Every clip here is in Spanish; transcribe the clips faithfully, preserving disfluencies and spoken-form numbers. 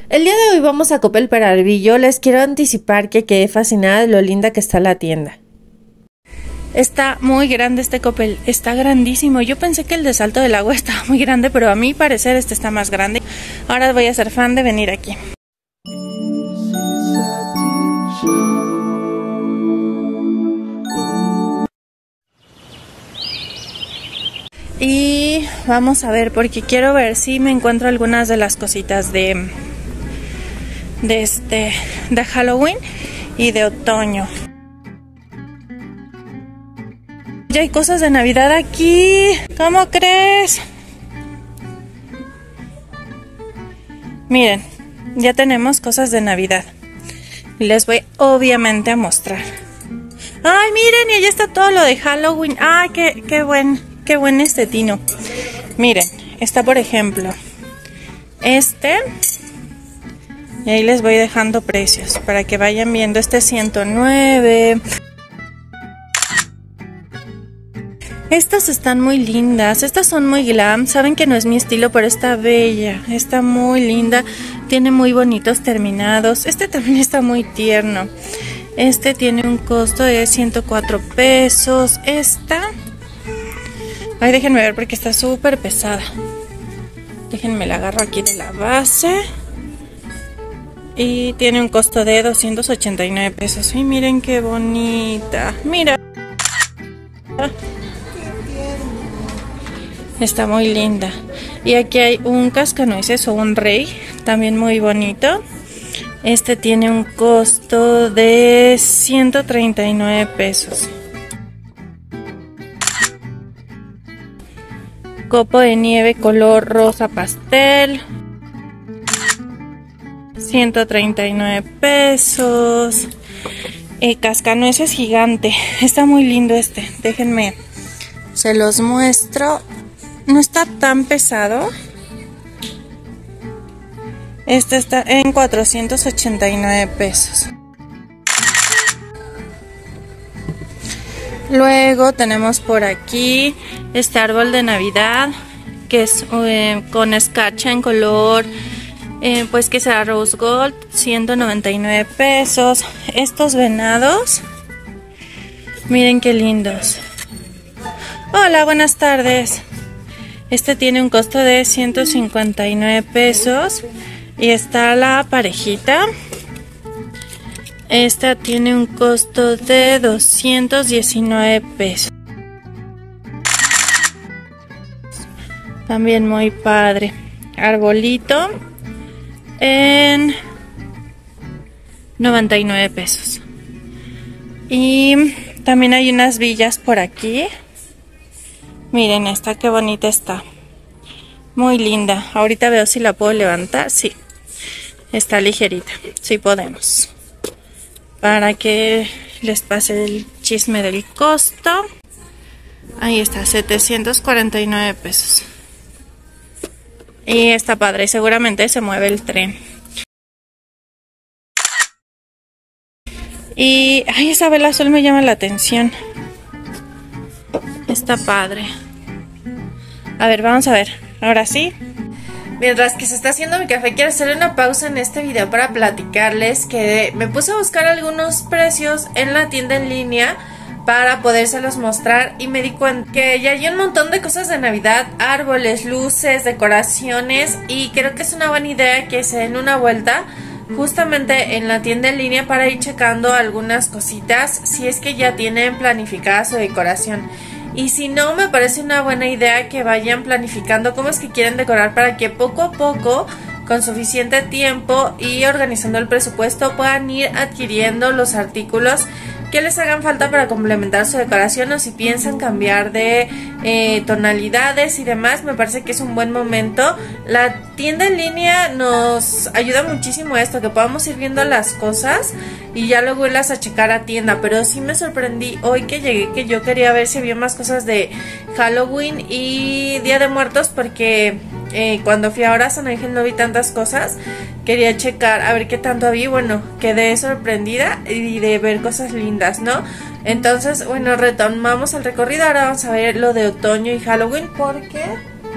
El día de hoy vamos a Coppel Peralvillo. Les quiero anticipar que quedé fascinada de lo linda que está la tienda. Está muy grande este Coppel, está grandísimo. Yo pensé que el de Salto del Agua estaba muy grande, pero a mi parecer este está más grande. Ahora voy a ser fan de venir aquí. Y vamos a ver, porque quiero ver si me encuentro algunas de las cositas de de este de Halloween y de otoño. Ya hay cosas de Navidad aquí. ¿Cómo crees? Miren, ya tenemos cosas de Navidad. Y les voy obviamente a mostrar. Ay, miren, y allá está todo lo de Halloween. Ay, qué, qué buen, qué buen este tino. Miren, está por ejemplo este. Y ahí les voy dejando precios para que vayan viendo. Este ciento nueve. Estas están muy lindas. Estas son muy glam. Saben que no es mi estilo, pero está bella. Está muy linda. Tiene muy bonitos terminados. Este también está muy tierno. Este tiene un costo de ciento cuatro pesos. Esta. Ay, déjenme ver porque está súper pesada. Déjenme la agarro aquí de la base. Y tiene un costo de doscientos ochenta y nueve pesos. Y miren qué bonita. Mira. Está muy linda. Y aquí hay un cascanueces o un rey. También muy bonito. Este tiene un costo de ciento treinta y nueve pesos. Copo de nieve color rosa pastel. ciento treinta y nueve pesos. Eh, cascanueces gigante. Está muy lindo este. Déjenme, se los muestro. No está tan pesado. Este está en cuatrocientos ochenta y nueve pesos. Luego tenemos por aquí este árbol de Navidad, que es eh, con escarcha en color Eh, pues que será Rose Gold, ciento noventa y nueve pesos. Estos venados, miren qué lindos. Hola, buenas tardes. Este tiene un costo de ciento cincuenta y nueve pesos. Y está la parejita. Esta tiene un costo de doscientos diecinueve pesos. También muy padre. Arbolito en noventa y nueve pesos. Y también hay unas villas por aquí. Miren esta, qué bonita está. Muy linda. Ahorita veo si la puedo levantar. Sí, está ligerita. Sí podemos. Para que les pase el chisme del costo. Ahí está, setecientos cuarenta y nueve pesos. Y está padre, seguramente se mueve el tren. Y, ay, esa vela azul me llama la atención. Está padre. A ver, vamos a ver. Ahora sí. Mientras que se está haciendo mi café, quiero hacer una pausa en este video para platicarles que me puse a buscar algunos precios en la tienda en línea para podérselos mostrar y me di cuenta que ya hay un montón de cosas de Navidad, árboles, luces, decoraciones, y creo que es una buena idea que se den una vuelta justamente en la tienda en línea para ir checando algunas cositas si es que ya tienen planificada su decoración. Y si no, me parece una buena idea que vayan planificando cómo es que quieren decorar para que poco a poco, con suficiente tiempo y organizando el presupuesto, puedan ir adquiriendo los artículos que les hagan falta para complementar su decoración, o si piensan cambiar de eh, tonalidades y demás. Me parece que es un buen momento. La tienda en línea nos ayuda muchísimo a esto, que podamos ir viendo las cosas y ya luego irlas a checar a tienda. Pero sí me sorprendí hoy que llegué, que yo quería ver si había más cosas de Halloween y Día de Muertos, porque eh, cuando fui ahora a San Ángel no vi tantas cosas. Quería checar a ver qué tanto había. Bueno, quedé sorprendida y de ver cosas lindas, ¿no? Entonces, bueno, retomamos el recorrido. Ahora vamos a ver lo de otoño y Halloween, porque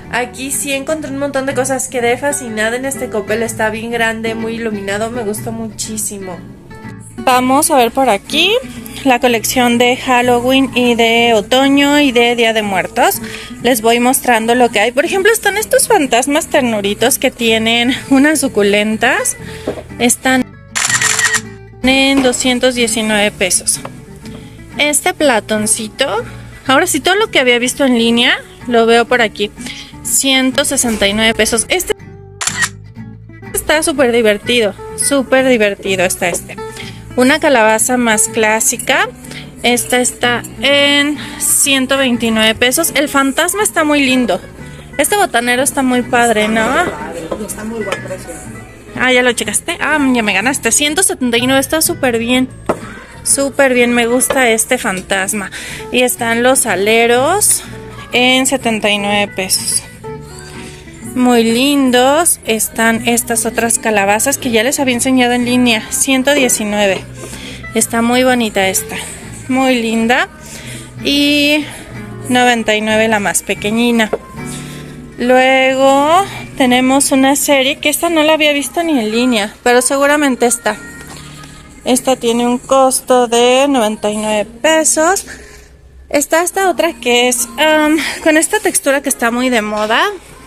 Aquí sí encontré un montón de cosas. Quedé fascinada en este Coppel. Está bien grande, muy iluminado. Me gustó muchísimo. Vamos a ver por aquí la colección de Halloween y de otoño y de Día de Muertos. Les voy mostrando lo que hay. Por ejemplo, están estos fantasmas ternuritos que tienen unas suculentas. Están en doscientos diecinueve pesos. Este platoncito, ahora sí, todo lo que había visto en línea lo veo por aquí. ciento sesenta y nueve pesos. Este está súper divertido. Súper divertido está este. Una calabaza más clásica. Esta está en ciento veintinueve pesos. El fantasma está muy lindo. Este botanero está muy padre, ¿no? Está muy buen precio. Ah, ya lo checaste. Ah, ya me ganaste. ciento setenta y nueve, está súper bien. Súper bien, me gusta este fantasma. Y están los aleros en setenta y nueve pesos. Muy lindos. Están estas otras calabazas que ya les había enseñado en línea. ciento diecinueve. Está muy bonita esta. Muy linda. Y noventa y nueve la más pequeñina. Luego tenemos una serie que esta no la había visto ni en línea, pero seguramente está. Esta tiene un costo de noventa y nueve pesos. Está esta otra que es um, con esta textura que está muy de moda,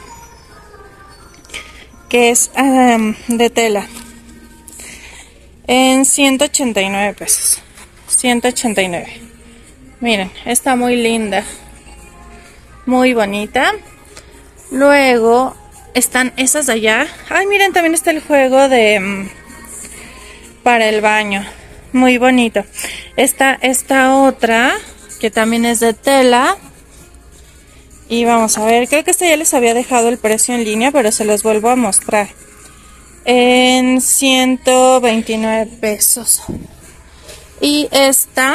que es um, de tela, en ciento ochenta y nueve pesos. ciento ochenta y nueve. Miren, está muy linda, muy bonita. Luego están esas de allá. Ay, miren, también está el juego de um, para el baño, muy bonito. Está esta otra que también es de tela. Y vamos a ver, creo que esta ya les había dejado el precio en línea, pero se los vuelvo a mostrar. En ciento veintinueve pesos. Y esta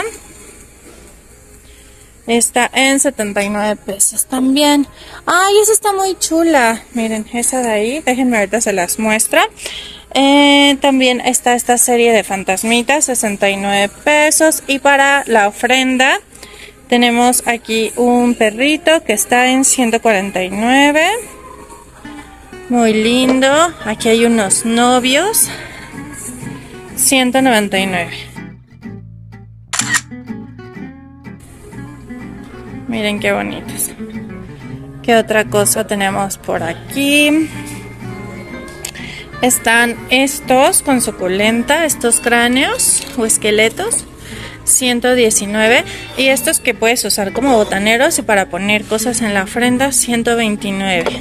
está en setenta y nueve pesos también. Ay, esa está muy chula. Miren, esa de ahí, déjenme ahorita se las muestra. Eh, también está esta serie de fantasmitas, sesenta y nueve pesos. Y para la ofrenda tenemos aquí un perrito que está en ciento cuarenta y nueve. Muy lindo. Aquí hay unos novios. ciento noventa y nueve. Miren qué bonitos. ¿Qué otra cosa tenemos por aquí? Están estos con suculenta, estos cráneos o esqueletos. ciento diecinueve. Y estos que puedes usar como botaneros y para poner cosas en la ofrenda, ciento veintinueve.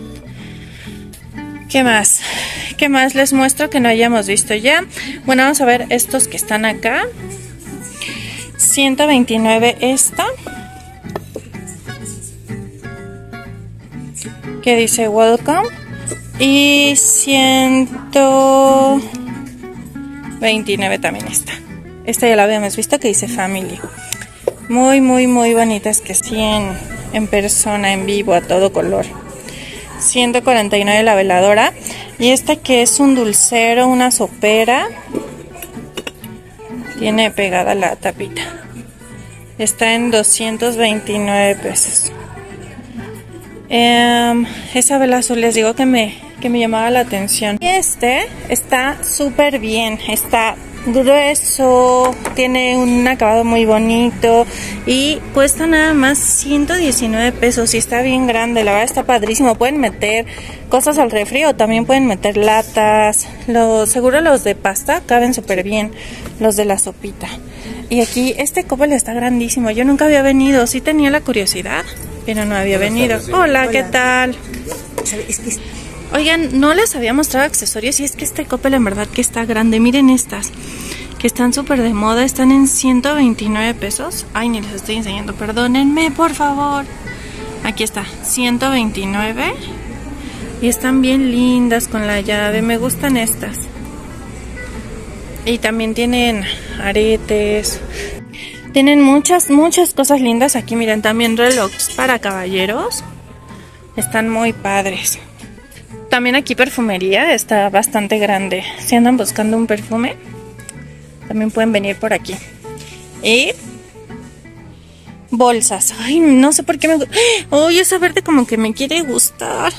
¿Qué más? ¿Qué más les muestro que no hayamos visto ya? Bueno, vamos a ver estos que están acá. ciento veintinueve esta, que dice welcome. Y ciento veintinueve también esta. Esta ya la habíamos visto, que dice family. Muy, muy, muy bonitas, que sí en, en persona, en vivo, a todo color. ciento cuarenta y nueve la veladora. Y esta que es un dulcero, una sopera. Tiene pegada la tapita. Está en doscientos veintinueve pesos. Um, esa vela azul les digo que me, que me llamaba la atención. Y este está súper bien. Está grueso, tiene un acabado muy bonito y cuesta nada más ciento diecinueve pesos y está bien grande, la verdad está padrísimo. Pueden meter cosas al refri o también pueden meter latas. Los, seguro los de pasta caben súper bien, los de la sopita. Y aquí este Coppel está grandísimo, yo nunca había venido, sí tenía la curiosidad, pero no había venido. Hola, ¿qué tal? Oigan, no les había mostrado accesorios y es que este Coppel en verdad que está grande. Miren estas, que están súper de moda, están en ciento veintinueve pesos. Ay, ni les estoy enseñando, perdónenme, por favor. Aquí está, ciento veintinueve. Y están bien lindas con la llave, me gustan estas. Y también tienen aretes. Tienen muchas, muchas cosas lindas aquí. Miren, también relojes para caballeros. Están muy padres. También aquí perfumería, está bastante grande. Si andan buscando un perfume, también pueden venir por aquí. Y bolsas. Ay, no sé por qué me gusta. Uy, esa verde como que me quiere gustar.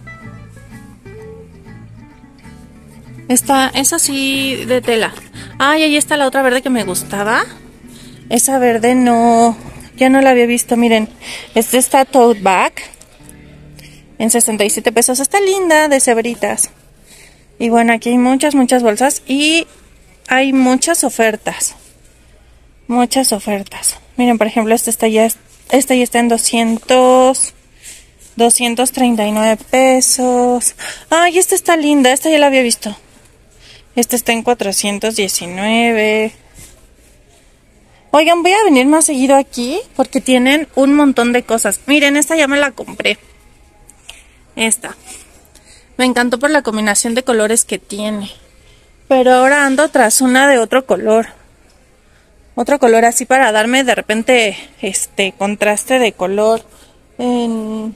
Esta, esa sí de tela. Ay, ahí está la otra verde que me gustaba. Esa verde no, ya no la había visto. Miren, esta está tote bag en sesenta y siete pesos. Está linda, de cebritas. Y bueno, aquí hay muchas, muchas bolsas y hay muchas ofertas. Muchas ofertas. Miren, por ejemplo, esta está ya, esta ya está en doscientos, doscientos treinta y nueve pesos. Ay, esta está linda, esta ya la había visto. Esta está en cuatrocientos diecinueve. Oigan, voy a venir más seguido aquí porque tienen un montón de cosas. Miren, esta ya me la compré. Esta. Me encantó por la combinación de colores que tiene. Pero ahora ando tras una de otro color. Otro color así para darme de repente este contraste de color en,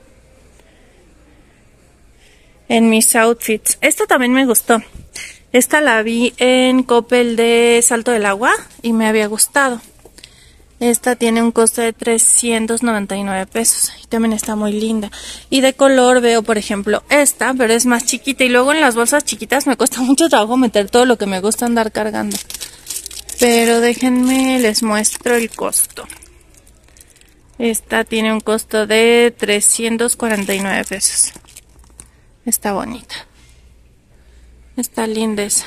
en mis outfits. Esta también me gustó. Esta la vi en Coppel de Salto del Agua y me había gustado. Esta tiene un costo de trescientos noventa y nueve pesos y también está muy linda. Y de color veo, por ejemplo, esta, pero es más chiquita. Y luego en las bolsas chiquitas me cuesta mucho trabajo meter todo lo que me gusta andar cargando. Pero déjenme, les muestro el costo. Esta tiene un costo de trescientos cuarenta y nueve pesos. Está bonita. Está linda esa.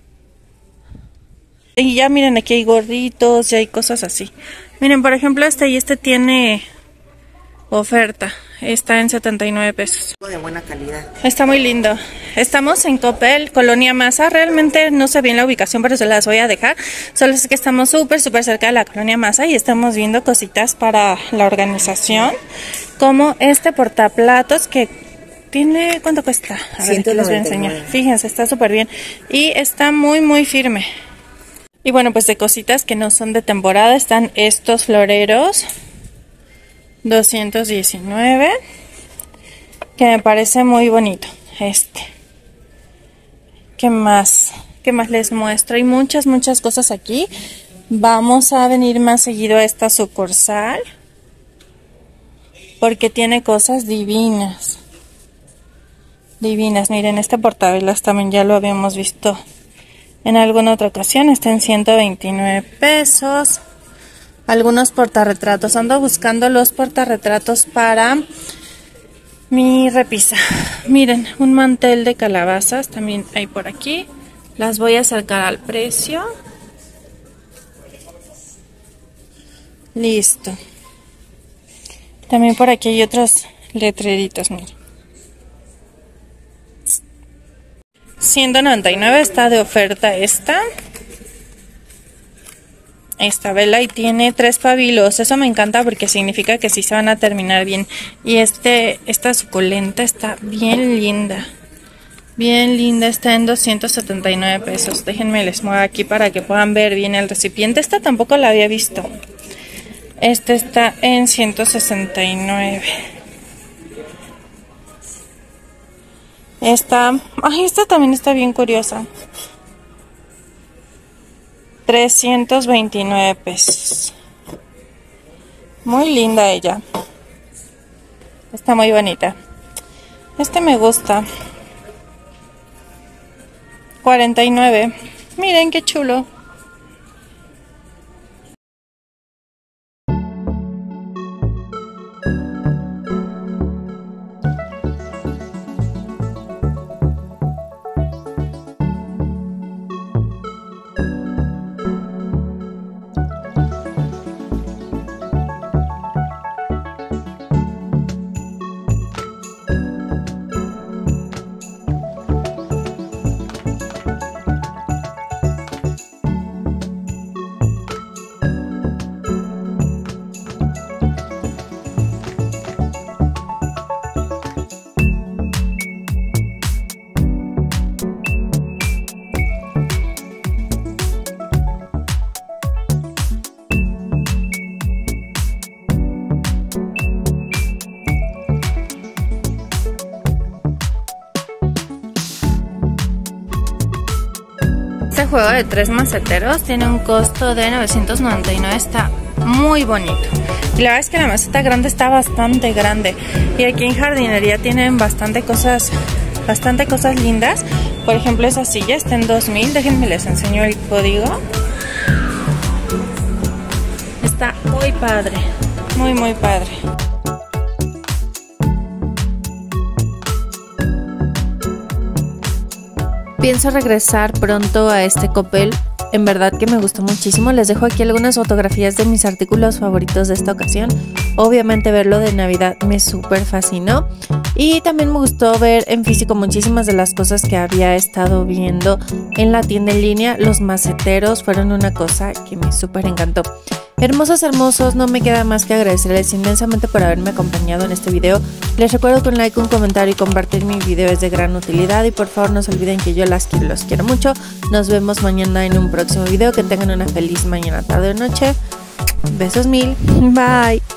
Y ya miren, aquí hay gorritos, ya hay cosas así. Miren, por ejemplo, este y este tiene oferta. Está en setenta y nueve pesos. De buena calidad. Está muy lindo. Estamos en Coppel, Colonia Maza. Realmente no sé bien la ubicación, pero se las voy a dejar. Solo sé que estamos súper, súper cerca de la Colonia Maza y estamos viendo cositas para la organización. Como este portaplatos que tiene, ¿cuánto cuesta? A ver, aquí les voy a enseñar. Fíjense, está súper bien. Y está muy, muy firme. Y bueno, pues de cositas que no son de temporada están estos floreros. doscientos diecinueve. Que me parece muy bonito. Este. ¿Qué más? ¿Qué más les muestro? Hay muchas, muchas cosas aquí. Vamos a venir más seguido a esta sucursal. Porque tiene cosas divinas. Divinas, miren, este portavelas también ya lo habíamos visto en alguna otra ocasión, está en ciento veintinueve pesos. Algunos portarretratos, ando buscando los portarretratos para mi repisa. Miren, un mantel de calabazas también hay por aquí. Las voy a acercar al precio. Listo. También por aquí hay otros letreritos, miren. ciento noventa y nueve está de oferta esta. Esta vela y tiene tres pabilos. Eso me encanta porque significa que sí se van a terminar bien. Y este, esta suculenta está bien linda. Bien linda, está en doscientos setenta y nueve pesos. Déjenme les muevo aquí para que puedan ver bien el recipiente. Esta tampoco la había visto. Este está en ciento sesenta y nueve. Esta, ay, esta también está bien curiosa. trescientos veintinueve pesos. Muy linda ella. Está muy bonita. Este me gusta. cuarenta y nueve. Miren qué chulo. Este juego de tres maceteros tiene un costo de novecientos noventa y nueve. Está muy bonito. Y la verdad es que la maceta grande está bastante grande. Y aquí en jardinería tienen bastante cosas, bastante cosas lindas. Por ejemplo, esa silla está en dos mil. Déjenme les enseño el código. Está muy padre, muy muy padre. Pienso regresar pronto a este Coppel. En verdad que me gustó muchísimo. Les dejo aquí algunas fotografías de mis artículos favoritos de esta ocasión. Obviamente verlo de Navidad me súper fascinó. Y también me gustó ver en físico muchísimas de las cosas que había estado viendo en la tienda en línea. Los maceteros fueron una cosa que me súper encantó. Hermosos, hermosos, no me queda más que agradecerles inmensamente por haberme acompañado en este video. Les recuerdo que un like, un comentario y compartir mi video es de gran utilidad. Y por favor no se olviden que yo las quiero, los quiero mucho. Nos vemos mañana en un próximo video. Que tengan una feliz mañana, tarde o noche. Besos mil. Bye.